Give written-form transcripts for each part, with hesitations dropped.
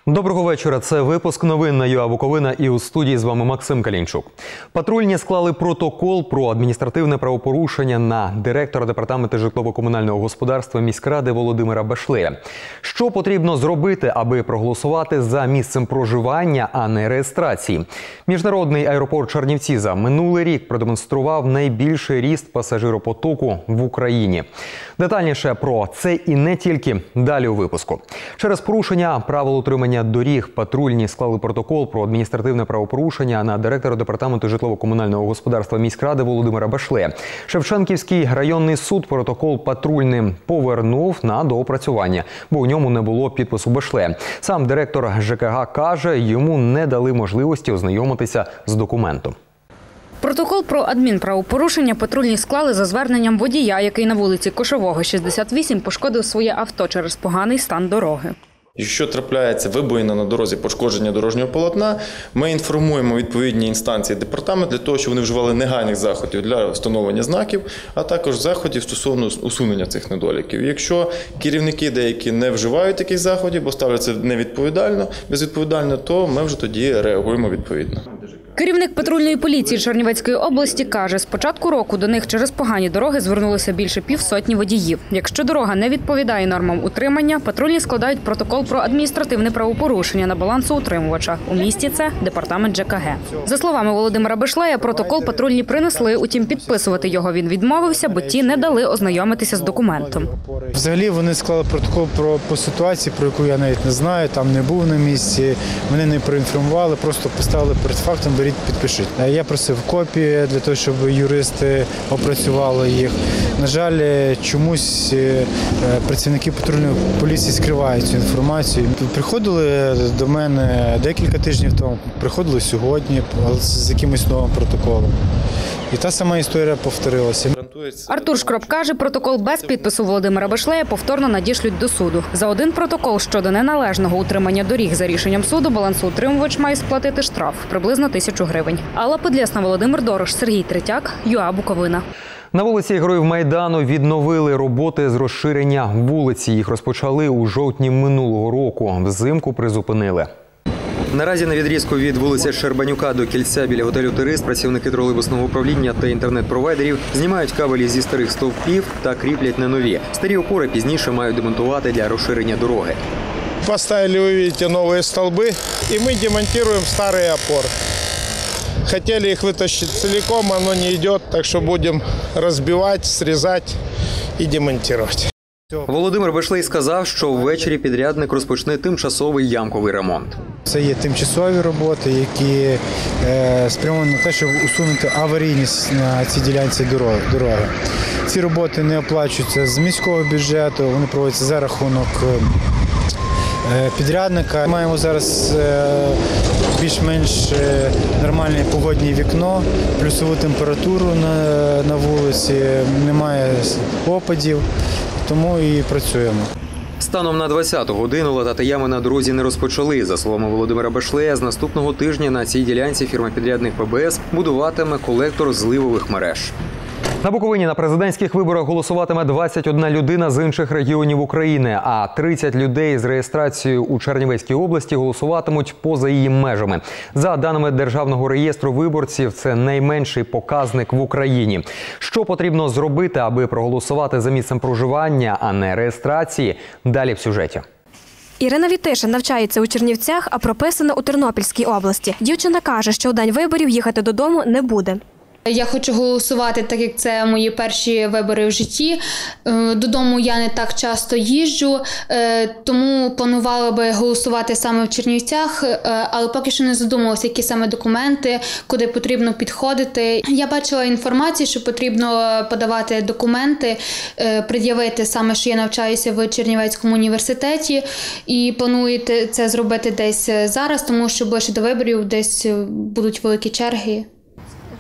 Доброго вечора. Це випуск новин на ЮА Буковина, і у студії з вами Максим Калінчук. Патрульні склали протокол про адміністративне правопорушення на директора департаменту житлово-комунального господарства міськради Володимира Башлея. Що потрібно зробити, аби проголосувати за місцем проживання, а не реєстрації? Міжнародний аеропорт Чернівці за минулий рік продемонстрував найбільший ріст пасажиропотоку в Україні. Детальніше про це і не тільки далі у випуску. Через порушення правил утримання доріг патрульні склали протокол про адміністративне правопорушення на директора департаменту житлово-комунального господарства міськради Володимира Башлея. Шевченківський районний суд протокол патрульним повернув на доопрацювання, бо у ньому не було підпису Башлея. Сам директор ЖКГ каже, йому не дали можливості ознайомитися з документом. Протокол про адмінправопорушення патрульні склали за зверненням водія, який на вулиці Кошового, 68, пошкодив своє авто через поганий стан дороги. Якщо трапляється вибоїна на дорозі, пошкодження дорожнього полотна, ми інформуємо відповідні інстанції департаменту для того, щоб вони вживали негайних заходів для встановлення знаків, а також заходів стосовно усунення цих недоліків. Якщо керівники деякі не вживають таких заходів, бо ставляться безвідповідально, то ми вже тоді реагуємо відповідно. Керівник патрульної поліції Чернівецької області каже, з початку року до них через погані дороги звернулося більше півсотні водіїв. Якщо дорога не відповідає нормам утримання, патрульні складають протокол про адміністративне правопорушення на балансоутримувача. У місті це департамент ЖКГ. За словами Володимира Башлея, протокол патрульні принесли, утім підписувати його він відмовився, бо ті не дали ознайомитися з документом. Взагалі вони склали протокол по ситуації, про яку я навіть не знаю, там не був на місці, мене не проінформували, просто поставили перед фактом, підпишіть. Я просив копії для того, щоб юристи опрацювали їх. На жаль, чомусь працівники патрульної поліції скривають цю інформацію. Приходили до мене декілька тижнів тому, приходили сьогодні з якимось новим протоколом. І та сама історія повторилася. Артур Шкроп каже, протокол без підпису Володимира Башлея повторно надішлють до суду. За один протокол щодо неналежного утримання доріг за рішенням суду балансоутримувач має сплатити штраф – приблизно 1000 гривень. Алла Подлєсна, Володимир Дорош, Сергій Третяк, ЮА Буковина. На вулиці Героїв Майдану відновили роботи з розширення вулиці. Їх розпочали у жовтні минулого року. Взимку призупинили. Наразі на відрізку від вулиці Щербанюка до кільця біля готелю «Турист» працівники тролейбусного управління та інтернет-провайдерів знімають кабелі зі старих стовпів та кріплять на нові. Старі опори пізніше мають демонтувати для розширення дороги. Поставили, вы видите, новые столбы, и мы демонтируем старые опоры. Хотели их вытащить целиком, оно не идет, так что будем разбивать, срезать и демонтировать. Володимир Башлей сказав, що ввечері підрядник розпочне тимчасовий ямковий ремонт. Це є тимчасові роботи, які спрямовані на те, щоб усунути аварійність на цій ділянці дороги. Ці роботи не оплачуються з міського бюджету, вони проводяться за рахунок підрядника. Маємо зараз більш-менш нормальне погодне вікно, плюсову температуру на вулиці, немає опадів. Тому і працюємо. Станом на 20-ту годину латати ями на дорозі не розпочали. За словами Володимира Башлея, з наступного тижня на цій ділянці фірма-підрядник ПБС будуватиме колектор зливових мереж. На Буковині на президентських виборах голосуватиме 21 людина з інших регіонів України, а 30 людей з реєстрацією у Чернівецькій області голосуватимуть поза її межами. За даними Державного реєстру виборців, це найменший показник в Україні. Що потрібно зробити, аби проголосувати за місцем проживання, а не реєстрації? Далі в сюжеті. Ірина Вітишин навчається у Чернівцях, а прописана у Тернопільській області. Дівчина каже, що у день виборів їхати додому не буде. Я хочу голосувати, так як це мої перші вибори в житті. Додому я не так часто їжджу, тому планувала би голосувати саме в Чернівцях, але поки що не задумувалася, які саме документи, куди потрібно підходити. Я бачила інформацію, що потрібно подавати документи, пред'явити саме, що я навчаюся в Чернівецькому університеті, і планую це зробити десь зараз, тому що ближче до виборів десь будуть великі черги.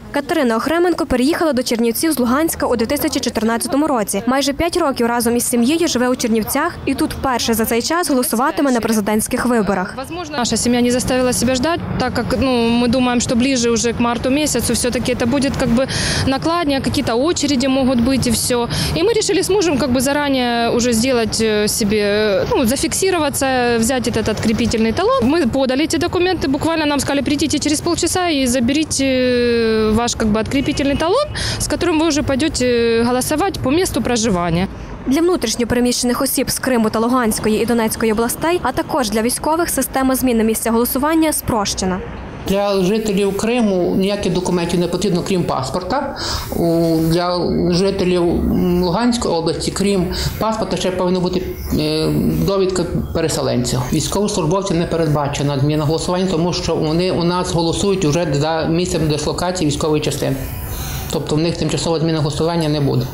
Катерина Охременко переїхала до Чернівців з Луганська у 2014 році. Майже 5 років разом із сім'єю живе у Чернівцях і тут вперше за цей час голосуватиме на президентських виборах. Наша семья не заставила себя ждать, так как мы думаем, что ближе уже к марту месяцу все-таки это будет накладнее, какие-то очереди могут быть и все. И мы решили с мужем заранее уже сделать себе, зафиксироваться, взять этот открепительный талон. Мы подали эти документы, буквально нам сказали, придите через полчаса и заберите ваш открепительный талон, с которым вы уже пойдете голосовать по месту проживания. Для внутрішньопереміщених осіб з Криму та Луганської і Донецької областей, а також для військових система зміни місця голосування спрощена. Для жителів Криму ніяких документів не потрібно, крім паспорта. Для жителів Луганської області, крім паспорта, ще повинна бути довідка переселенців. Військовослужбовців не передбачена зміна голосування, тому що вони у нас голосують вже за місцем дислокації військової частини. Тобто в них тимчасова зміна голосування не буде.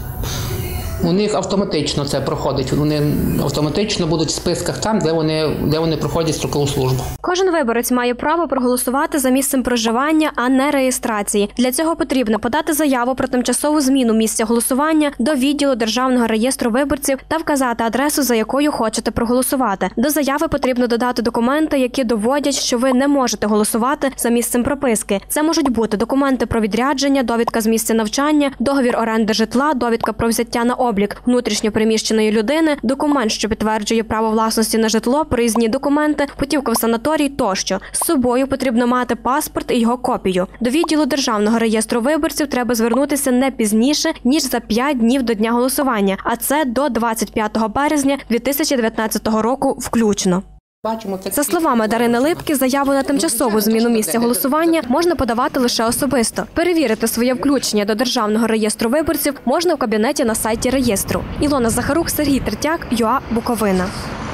У них автоматично це проходить. Вони автоматично будуть в списках там, де вони проходять строкову службу. Кожен виборець має право проголосувати за місцем проживання, а не реєстрації. Для цього потрібно подати заяву про тимчасову зміну місця голосування до відділу Державного реєстру виборців та вказати адресу, за якою хочете проголосувати. До заяви потрібно додати документи, які доводять, що ви не можете голосувати за місцем прописки. Це можуть бути документи про відрядження, довідка з місця навчання, договір оренди житла, довідка про взяття на облік внутрішньопереміщеної людини, документ, що підтверджує право власності на житло, проїзні документи, путівка в санаторій тощо. З собою потрібно мати паспорт і його копію. До відділу Державного реєстру виборців треба звернутися не пізніше, ніж за 5 днів до дня голосування, а це до 25 березня 2019 року включно. За словами Дарини Липки, заяву на тимчасову зміну місця голосування можна подавати лише особисто. Перевірити своє включення до Державного реєстру виборців можна в кабінеті на сайті реєстру. Ілона Захарук, Сергій Третяк, ЮА Буковина.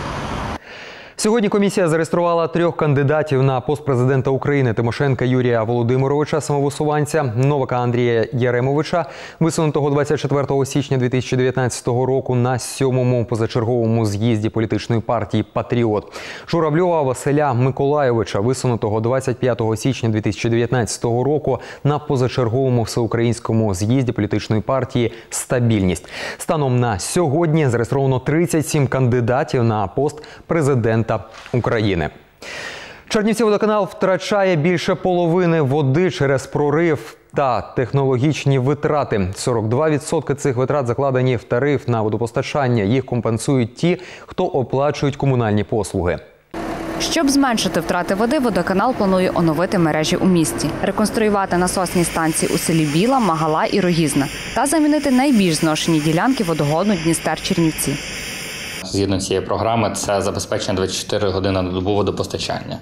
Сьогодні комісія зареєструвала 3 кандидатів на пост президента України: Тимошенка Юрія Володимировича, самовисуванця, Новака Андрія Яремовича, висунутого 24 січня 2019 року на 7-му позачерговому з'їзді політичної партії «Патріот», Журавльова Василя Миколайовича, висунутого 25 січня 2019 року на позачерговому всеукраїнському з'їзді політичної партії «Стабільність». Станом на сьогодні зареєстровано 37 кандидатів на пост президента України. Чернівцівводоканал втрачає більше половини води через прорив та технологічні витрати. 42% цих витрат закладені в тариф на водопостачання. Їх компенсують ті, хто оплачують комунальні послуги. Щоб зменшити втрати води, водоканал планує оновити мережі у місті, реконструювати насосні станції у селі Біла, Магала і Рогізна та замінити найбільш зношені ділянки водогону Дністер-Чернівці. Згідно цієї програми, це забезпечення 24 години на добу водопостачання.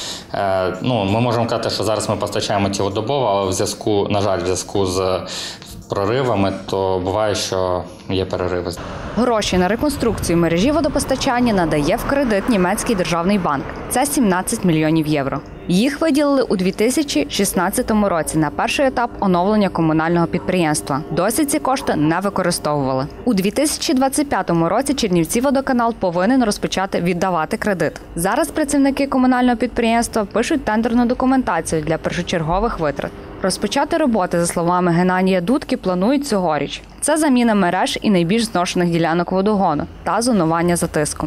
Ми можемо казати, що зараз ми постачаємо цілодобово, але в зв'язку з проривами, то буває, що є перериви. Гроші на реконструкцію мережі водопостачання надає в кредит німецький державний банк. Це 17 мільйонів євро. Їх виділили у 2016 році на перший етап оновлення комунального підприємства. Досі ці кошти не використовували. У 2025 році Чернівцівводоканал повинен розпочати віддавати кредит. Зараз працівники комунального підприємства пишуть тендерну документацію для першочергових витрат. Розпочати роботи, за словами Геннадія Дудки, планують цьогоріч. Це заміна мереж і найбільш зношених ділянок водогону та зонування за тиском.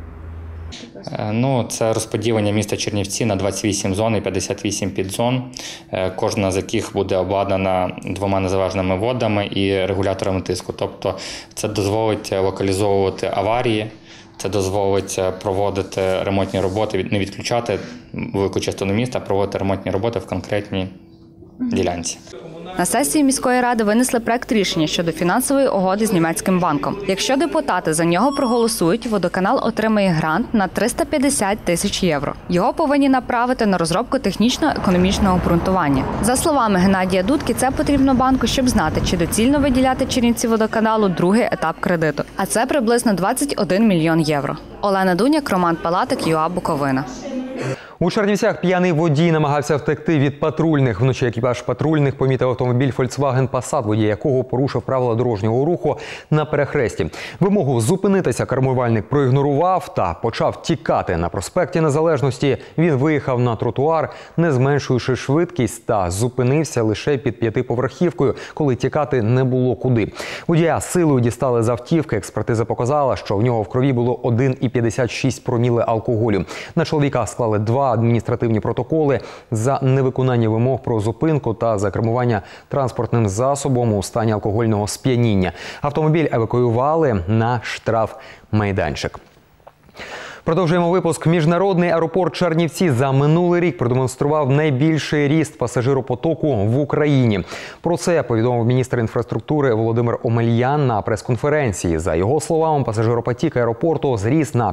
Це розподілення міста Чернівці на 28 зон і 58 підзон, кожна з яких буде обладнана 2 незалежними водами і регуляторами тиску. Тобто це дозволить локалізовувати аварії, це дозволить проводити ремонтні роботи, не відключати велику частину міста, а проводити ремонтні роботи в конкретній ділянці. На сесії міської ради винесли проект рішення щодо фінансової угоди з німецьким банком. Якщо депутати за нього проголосують, водоканал отримає грант на 350 тисяч євро. Його повинні направити на розробку технічно-економічного обґрунтування. За словами Геннадія Дудки, це потрібно банку, щоб знати, чи доцільно виділяти Чернівцівводоканалу другий етап кредиту. А це приблизно 21 мільйон євро. Олена Дуняк, Роман Палатик, ЮА Буковина. У Чернівцях п'яний водій намагався втекти від патрульних. Вночі екіпаж патрульних помітив автомобіль Volkswagen Passat, водій якого порушив правила дорожнього руху на перехресті. Вимогу зупинитися кермувальник проігнорував та почав тікати. На проспекті Незалежності він виїхав на тротуар, не зменшуючи швидкість, та зупинився лише під п'ятиповерхівкою, коли тікати не було куди. Водія силою дістали з автівки. Експертиза показала, що в нього в крові було 1,56 проміле алкоголю. На чоловіка склали 2 адміністративні протоколи за невиконання вимог про зупинку та за кермування транспортним засобом у стані алкогольного сп'яніння. Автомобіль евакуювали на штрафмайданчик. Продовжуємо випуск. Міжнародний аеропорт Чернівці за минулий рік продемонстрував найбільший ріст пасажиропотоку в Україні. Про це повідомив міністр інфраструктури Володимир Омельян на прес-конференції. За його словами, пасажиропотік аеропорту зріс на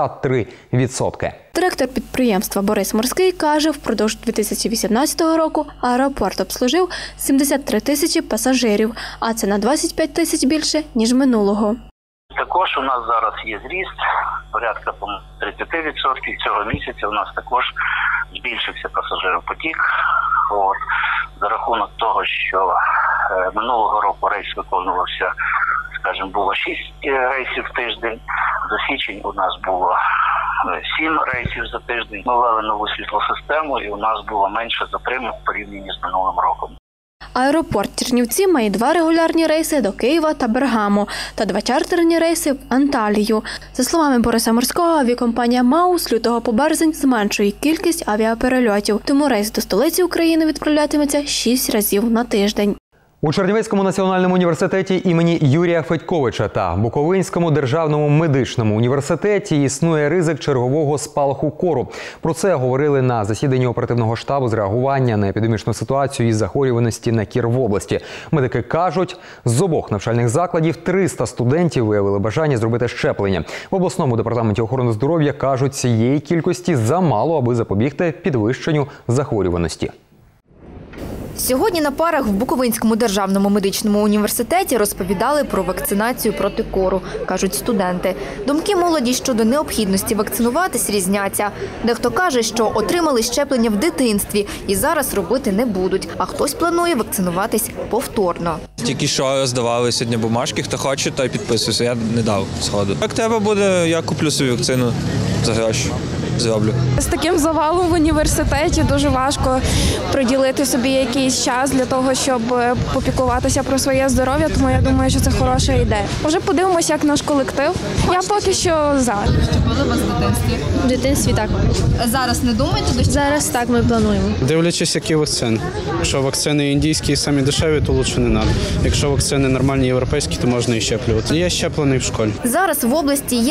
53%. Директор підприємства Борис Морський каже, впродовж 2018 року аеропорт обслужив 73 тисячі пасажирів, а це на 25 тисяч більше, ніж минулого. Також у нас зараз є зріст, порядка 30%. Цього місяця у нас також збільшився пасажиропотік. За рахунок того, що минулого року рейс виконувався, скажімо, було 6 рейсів в тиждень, за січень у нас було 7 рейсів за тиждень. Ми ввели нову світлосистему і у нас було менше затримок в порівнянні з минулим роком. Аеропорт Чернівці має 2 регулярні рейси до Києва та Бергамо та 2 чартерні рейси в Анталію. За словами Бориса Морського, авіакомпанія МАУ з лютого по березень зменшує кількість авіаперельотів, тому рейс до столиці України відправлятиметься 6 разів на тиждень. У Чернівецькому національному університеті імені Юрія Федьковича та Буковинському державному медичному університеті існує ризик чергового спалаху кору. Про це говорили на засіданні оперативного штабу з реагування на епідемічну ситуацію із захворюваності на кір в області. Медики кажуть, з обох навчальних закладів 300 студентів виявили бажання зробити щеплення. В обласному департаменті охорони здоров'я кажуть, цієї кількості замало, аби запобігти підвищенню захворюваності. Сьогодні на парах в Буковинському державному медичному університеті розповідали про вакцинацію проти кору, кажуть студенти. Думки молоді щодо необхідності вакцинуватись різняться. Дехто каже, що отримали щеплення в дитинстві і зараз робити не будуть, а хтось планує вакцинуватись повторно. Тільки що здавали сьогодні бумажки, хто хоче, той підписується. Я не дав згоду. Як треба буде, я куплю свою вакцину за гроші. Зроблю. З таким завалом в університеті дуже важко приділити собі якийсь час для того, щоб попіклуватися про своє здоров'я, тому я думаю, що це хороша ідея. Вже подивимося, як наш колектив. Я поки що за. Щепили вас в дитинстві? В дитинстві так. Зараз не думаєте? Зараз так ми плануємо. Дивлячись, які вакцини. Якщо вакцини індійські самі дешеві, то краще не треба. Якщо вакцини нормальні європейські, то можна і щеплювати. Я щеплений в школі. Зараз в області є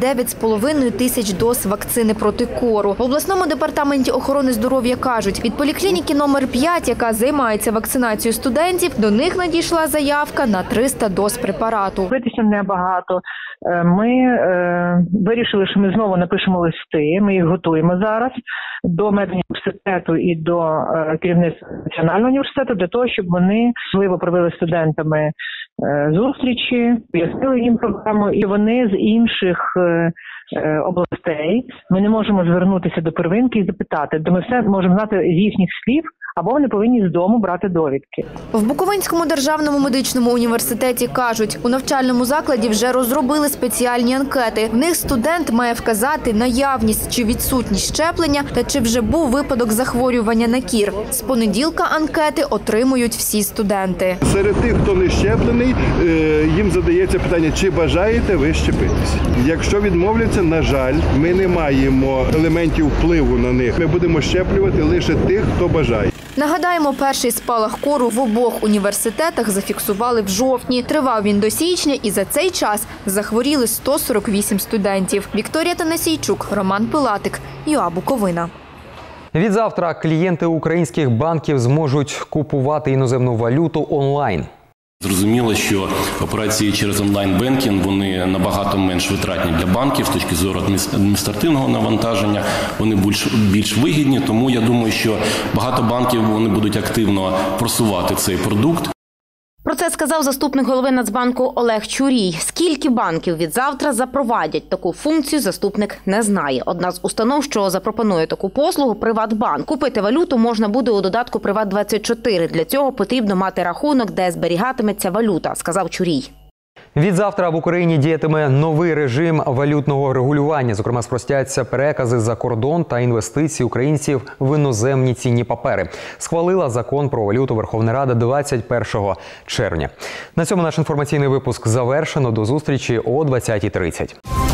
29,5 тисяч доз вакцини проти кору. В обласному департаменті охорони здоров'я кажуть, від поліклініки номер 5, яка займається вакцинацією студентів, до них надійшла заявка на 300 доз препарату. Витисів небагато. Ми вирішили, що ми знову напишемо листи, ми їх готуємо зараз до медуніверситету і до керівництва Національного університету для того, щоб вони можливо провели з студентами зустрічі, пояснили їм програму, і вони з інших областей ми не можемо звернутися до первинки і запитати, де ми все можемо знати з їхніх слів, або вони повинні з дому брати довідки. В Буковинському державному медичному університеті кажуть, у навчальному закладі вже розробили спеціальні анкети. В них студент має вказати наявність чи відсутність щеплення та чи вже був випадок захворювання на кір. З понеділка анкети отримують всі студенти. Серед тих, хто не щеплений, їм задається питання, чи бажаєте ви щепитися. Якщо відмовляться, на жаль, ми не маємо елементів впливу на них. Ми будемо щеплювати лише тих, хто бажає. Нагадаємо, перший спалах кору в обох університетах зафіксували в жовтні. Тривав він до січня і за цей час захворіли 148 студентів. Вікторія Танасійчук, Роман Пилатик, ЮА Буковина. Відзавтра клієнти українських банків зможуть купувати іноземну валюту онлайн. Зрозуміло, що операції через онлайн-бенкінг, вони набагато менш витратні для банків з точки зору адміністративного навантаження, вони більш вигідні, тому я думаю, що багато банків вони будуть активно просувати цей продукт. Про це сказав заступник голови Нацбанку Олег Чурій. Скільки банків від завтра запровадять таку функцію, заступник не знає. Одна з установ, що запропонує таку послугу – Приватбанк. Купити валюту можна буде у додатку «Приват24». Для цього потрібно мати рахунок, де зберігатиметься валюта, сказав Чурій. Відзавтра в Україні діятиме новий режим валютного регулювання. Зокрема, спростяться перекази за кордон та інвестиції українців в іноземні цінні папери. Схвалила закон про валюту Верховна Рада 21 червня. На цьому наш інформаційний випуск завершено. До зустрічі о 20:30.